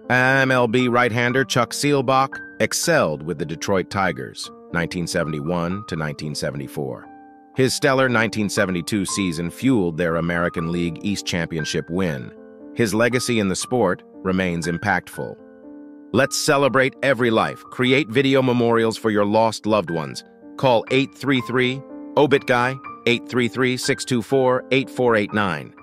MLB right-hander Chuck Seelbach excelled with the Detroit Tigers, 1971 to 1974. His stellar 1972 season fueled their American League East Championship win. His legacy in the sport remains impactful. Let's celebrate every life. Create video memorials for your lost loved ones. Call 833-OBIT-GUY, 833-624-8489.